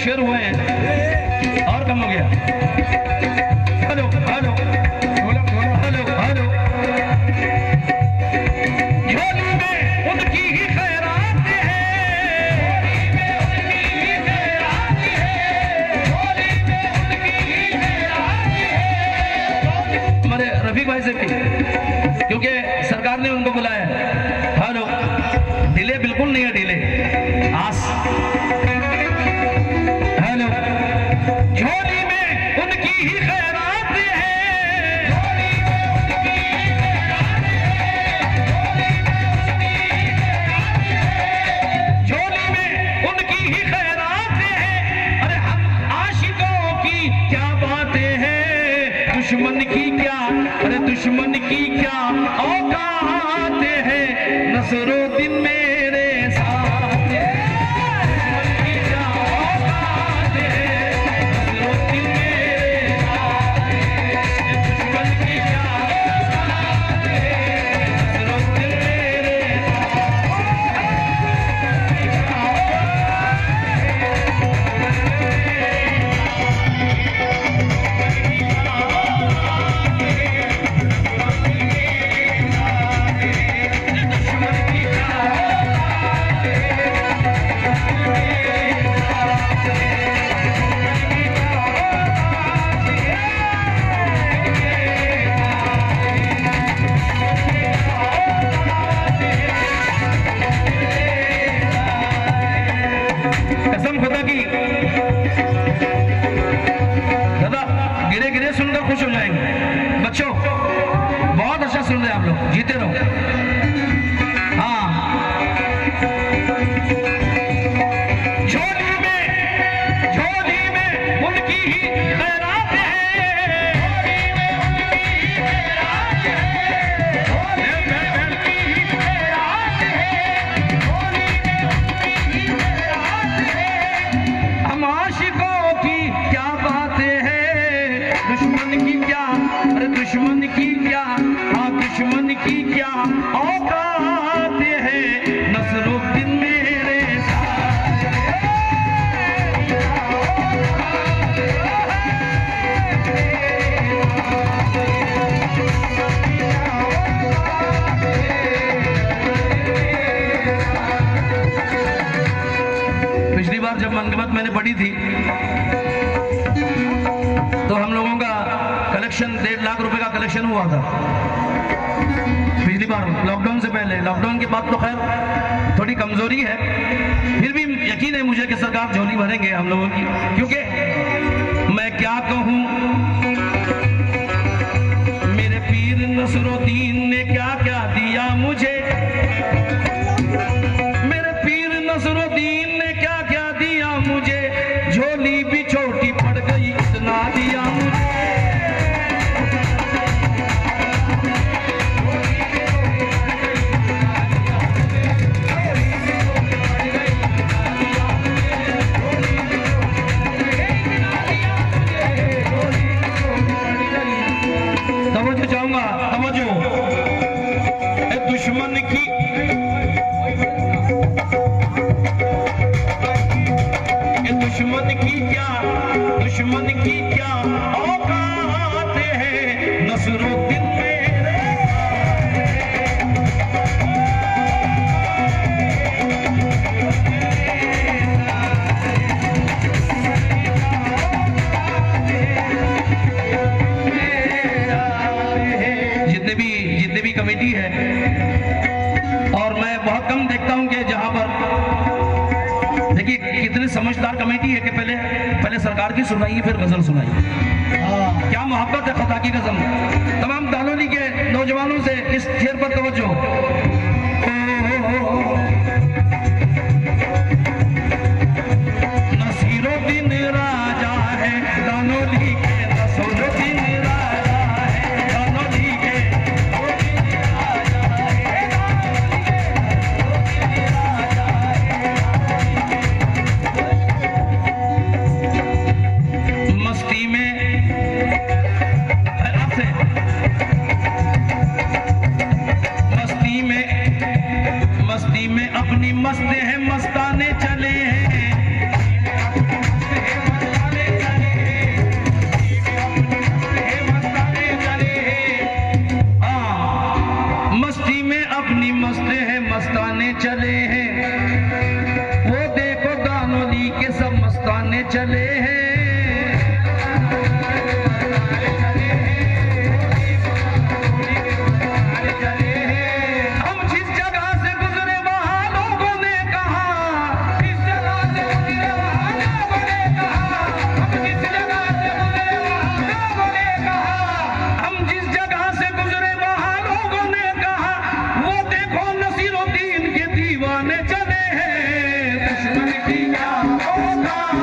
शेर हुए हैं और कम हो गया। हेलो हेलो हेलो हेलो, झोली में उनकी ही खैरात है, हमारे रफीक भाई से भी, क्योंकि सरकार ने उनको बुलाया है। हेलो, ढीले बिल्कुल नहीं है, ढीले आस। हेलो, झोली में उनकी ही खैरात है, झोली में उनकी ही खैरात है। अरे हम आशिकों की क्या बातें हैं, दुश्मन की क्या, अरे दुश्मन की क्या औकात है, नसरुद्दीन मेरे साथ है, दुश्मन की क्या औकात है, नसरुद्दीन मेरे साथ है, दुश्मन की क्या औकात है, नसरुद्दीन मेरे कसम खुदा की, दादा गिरे गिरे सुनकर खुश हो जाएंगे। बच्चों बहुत अच्छा सुन रहे हैं आप लोग, जीते रहो। हाँ, झोली में उनकी ही खैरात है, हम आशिकों की क्या बातें हैं, दुश्मन की क्या, अरे दुश्मन की क्या, हाँ दुश्मन की क्या औकात है, नसरुद्दीन मेरे साथ है। पिछली बार जब मनगमत मैंने पढ़ी थी तो हम लोगों का कलेक्शन 1.5 लाख रुपए का कलेक्शन हुआ था पिछली बार, लॉकडाउन से पहले। लॉकडाउन के बाद तो खैर थोड़ी कमजोरी है, फिर भी यकीन है मुझे कि सरकार झोली भरेंगे हम लोगों की, क्योंकि मैं क्या कहूं मेरे पीर नसरुद्दीन ने क्या क्या दिया मुझे, मेरे पीर नसरुद्दीन ने क्या क्या दिया मुझे, झोली भी छोटी पड़ गई इतना दिया मुझे। समझ जाऊंगा, समझो, दुश्मन की दुश्मन की क्या, दुश्मन की क्या औकात है, नसरुद्दीन मेरे जितने भी कमेटी है, और मैं बहुत कम देखता हूं कि जहां पर देखिए कितनी समझदार कमेटी है कि पहले सरकार की सुनाई फिर गजल सुनाई। क्या मोहब्बत है खुदा की कसम। तमाम दानोली के नौजवानों से इस शेर पर तवज्जो। नसीरुद्दीन राजा है दानोली के, नसीरुद्दीन राजा है दानोली के, मस्ती में आपसे, मस्ती में चले हैं। चले हैं दुश्मन की क्या होगा।